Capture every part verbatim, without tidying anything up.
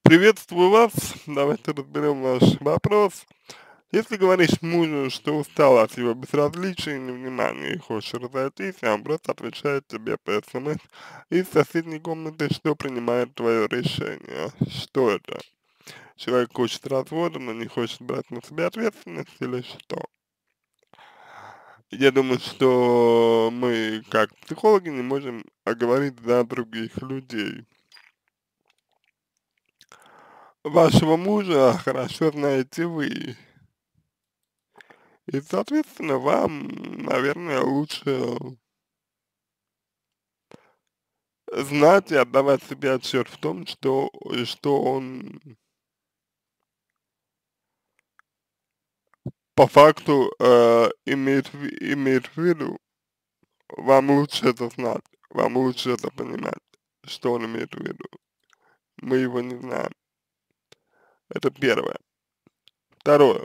Приветствую вас. Давайте разберем ваш вопрос. Если говоришь мужу, что устал от его безразличия и невнимания и хочешь разойтись, а он просто отвечает тебе по СМС из соседней комнаты, что принимает твое решение. Что это? Человек хочет развода, но не хочет брать на себя ответственность или что? Я думаю, что мы, как психологи, не можем говорить за других людей. Вашего мужа хорошо знаете вы. И, соответственно, вам, наверное, лучше знать и отдавать себе отчет в том, что, что он по факту э, имеет, в- имеет в виду. Вам лучше это знать, вам лучше это понимать, что он имеет в виду. Мы его не знаем. Это первое. Второе.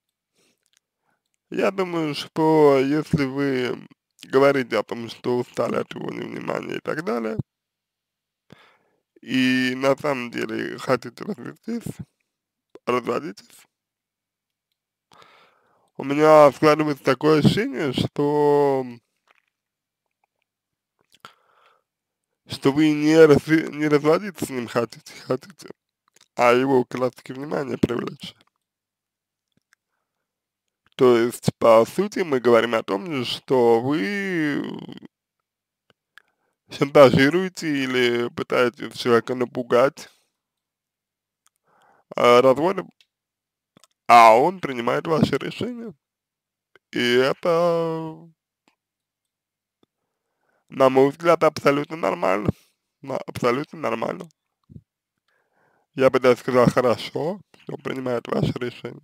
Я думаю, что если вы говорите о том, что устали от его невнимания и так далее, и на самом деле хотите развестись, разводитесь. У меня складывается такое ощущение, что, что вы не, разви- не разводиться с ним хотите, хотите, а его как раз таки внимание привлечь. То есть, по сути, мы говорим о том, что вы шантажируете или пытаетесь человека напугать а, разводом, а он принимает ваше решение. И это, на мой взгляд, абсолютно нормально. На- Абсолютно нормально. Я бы даже сказал хорошо, что он принимает ваше решение.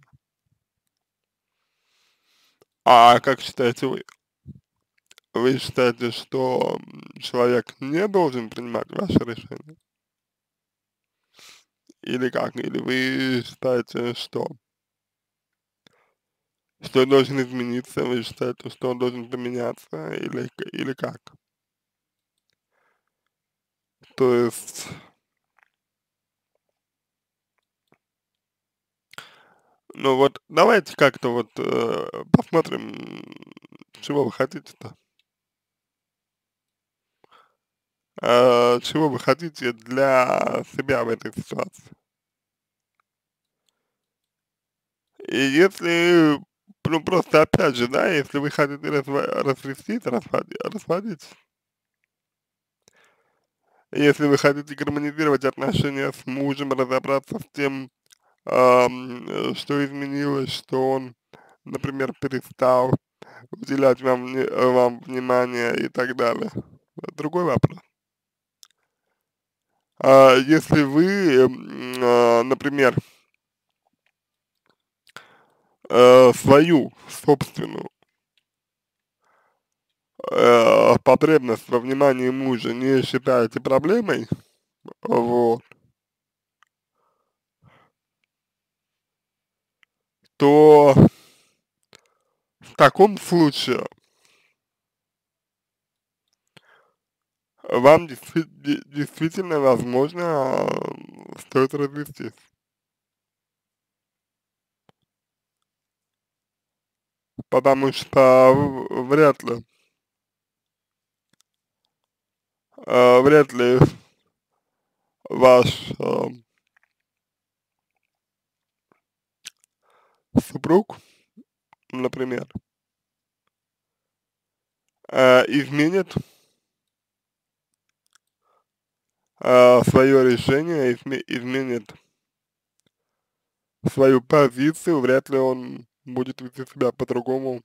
А как считаете вы? Вы считаете, что м, человек не должен принимать ваше решение? Или как? Или вы считаете, что, что он должен измениться? Вы считаете, что он должен поменяться? Или, к- или как? То есть, ну вот давайте как-то вот э, посмотрим, м, чего вы хотите-то. Э, чего вы хотите для себя в этой ситуации? И если, ну просто опять же, да, если вы хотите разва- развестись, разводи- разводитесь. Если вы хотите гармонизировать отношения с мужем, разобраться с тем, ам, э, что изменилось, что он, например, перестал уделять вам, вне- э, вам внимание и так далее. Это другой вопрос. А если вы, м, а, например, э, свою собственную э, потребность во внимании мужа не считаете проблемой, вот, то в таком случае вам действи- де- действительно, возможно, а, стоит развестись, потому что в- вряд ли, э, вряд ли ваш э, супруг, например, э, изменит э, свое решение, изме- изменит свою позицию, вряд ли он будет вести себя по-другому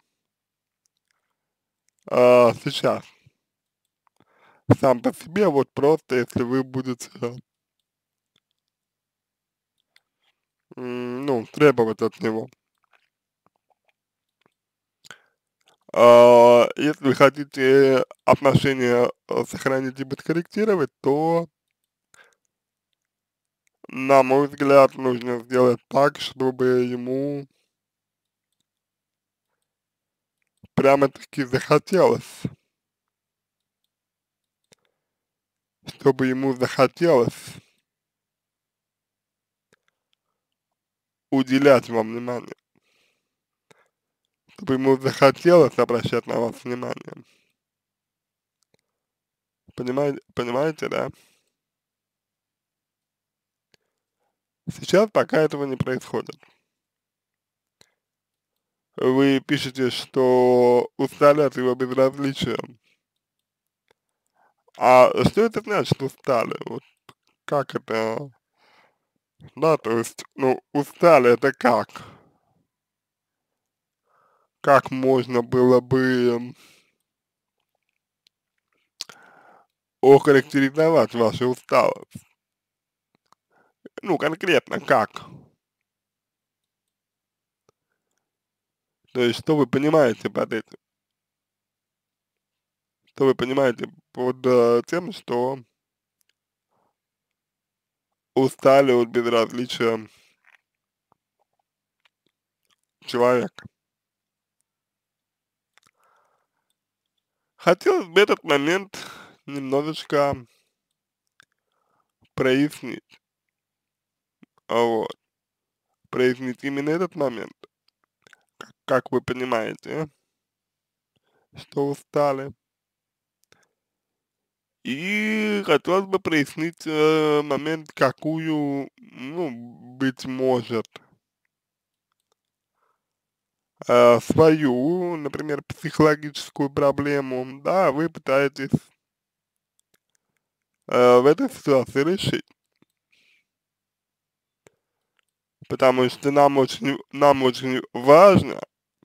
э, сейчас. Сам по себе, вот просто, если вы будете, м, ну, требовать от него. А, если вы хотите отношения э, сохранить и подкорректировать, то, на мой взгляд, нужно сделать так, чтобы ему прямо-таки захотелось, чтобы ему захотелось уделять вам внимание, чтобы ему захотелось обращать на вас внимание. Понимаете, понимаете, да? Сейчас пока этого не происходит. Вы пишете, что устали от его безразличия. А что это значит устали? Вот как это? Да, то есть, ну, устали это как? Как можно было бы охарактеризовать вашу усталость? Ну, конкретно как? То есть, что вы понимаете под этим? Что вы понимаете под э, тем, что устали от безразличия человека? Хотелось бы этот момент немножечко прояснить. А вот. Прояснить именно этот момент. Как вы понимаете, что устали. И хотелось бы прояснить э, момент, какую, ну, быть может, э, свою, например, психологическую проблему, да, вы пытаетесь э, в этой ситуации решить. Потому что нам очень, нам очень важно,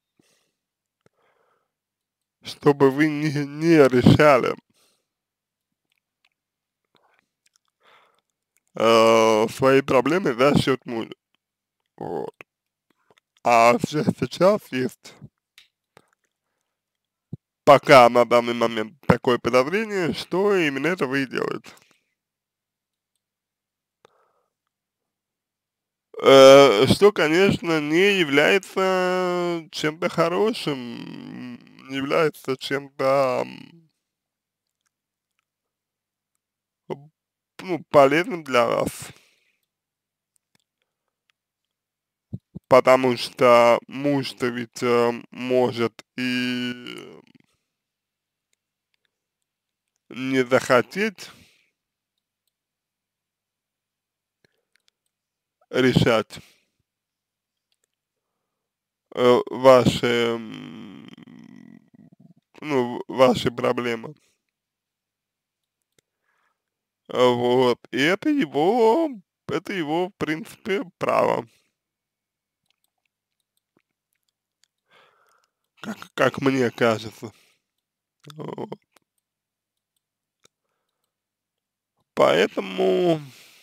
чтобы вы не, не решали э, свои проблемы за счет мужа. Вот. А сейчас, сейчас есть пока на данный момент такое подозрение, что именно это вы и делаете. Э, что, конечно, не является чем-то хорошим, не является чем-то, ну, полезным для вас. Потому что муж-то ведь э, может и не захотеть решать э, ваши, м, ну, ваши проблемы. А, вот. И это его, это его, в принципе, право, как, как мне кажется. Вот. Поэтому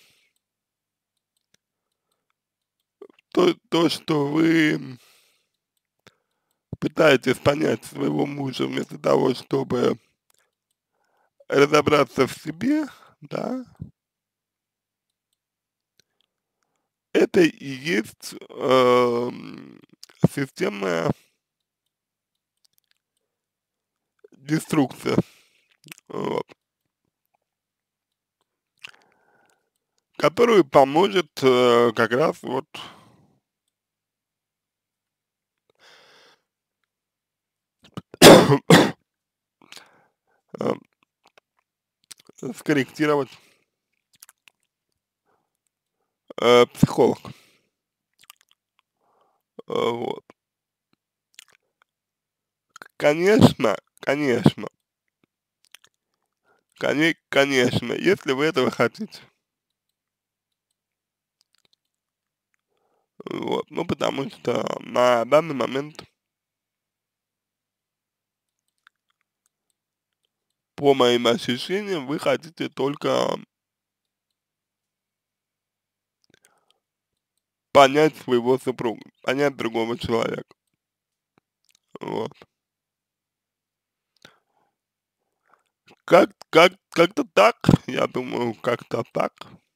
то, то, что вы пытаетесь понять своего мужа вместо того, чтобы разобраться в себе, да, это и есть эм, системная деструкция, вот, которая поможет э, как раз вот э, скорректировать э, психолог. Э, вот. Конечно, конечно, коне- конечно, если вы этого хотите. Вот, ну, потому что на данный момент, по моим ощущениям, вы хотите только понять своего супруга, понять другого человека. Вот. Как, как, как-то так, я думаю, как-то так.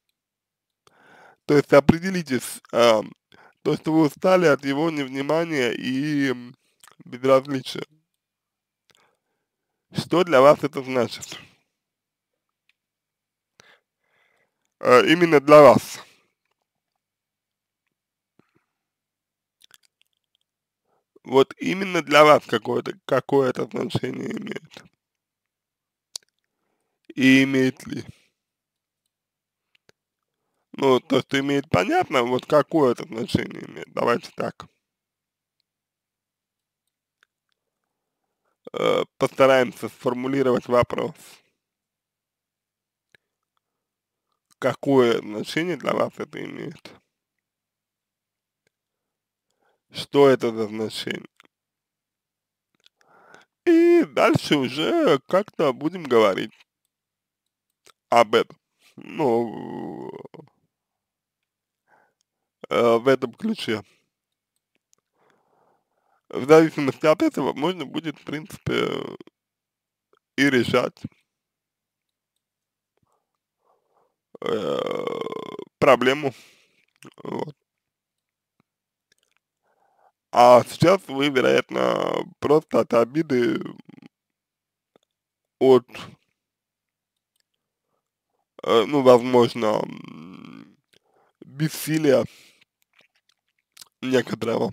То есть определитесь, а, то, что вы устали от его невнимания и м, безразличия. Что для вас это значит? А, именно для вас. Вот именно для вас какое-то какое это значение имеет? И имеет ли? Ну, то, что имеет, понятно, вот какое это значение имеет, давайте так. Э, постараемся сформулировать вопрос. Какое значение для вас это имеет? Что это за значение? И дальше уже как-то будем говорить об этом. Ну, э, в этом ключе. В зависимости от этого можно будет, в принципе, и решать э, проблему. Вот. А сейчас вы, вероятно, просто от обиды, от, э, ну, возможно, м, бессилия некоторого,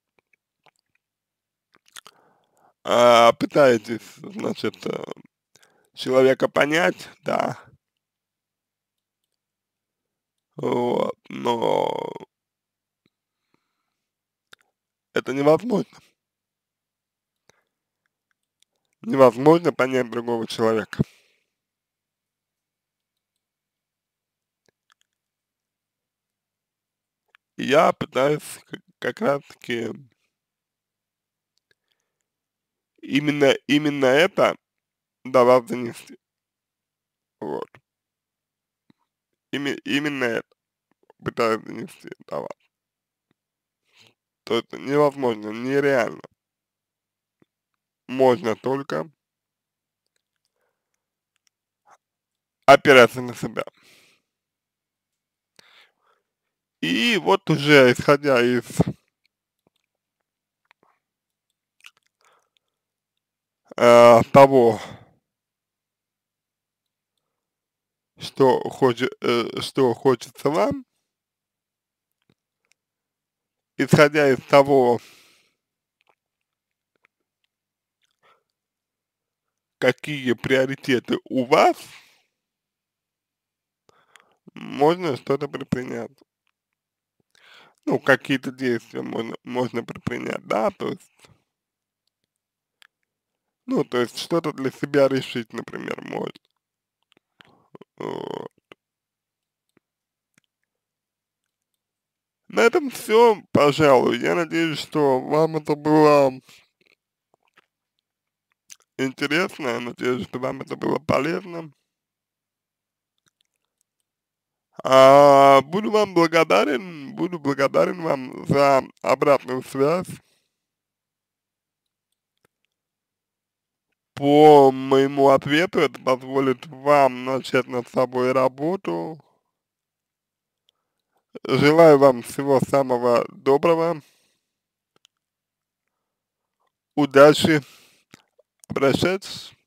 а, пытаетесь, значит, э, человека понять, да, вот, но это невозможно. Невозможно понять другого человека. И я пытаюсь как, как раз таки именно, именно это до вас донести. Вот. Име- именно это пытаюсь донести до вас. То есть невозможно, нереально. Можно только опираться на себя. И вот уже исходя из э, того, что, хочет, э, что хочется вам, исходя из того, какие приоритеты у вас, можно что-то предпринять. Ну, какие-то действия можно, можно предпринять, да, то есть, ну, то есть что-то для себя решить, например, можно. Вот. На этом все, пожалуй. Я надеюсь, что вам это было интересно, я надеюсь, что вам это было полезно. А, буду вам благодарен, буду благодарен вам за обратную связь по моему ответу. Это позволит вам начать над собой работу. Желаю вам всего самого доброго, удачи, обращайтесь.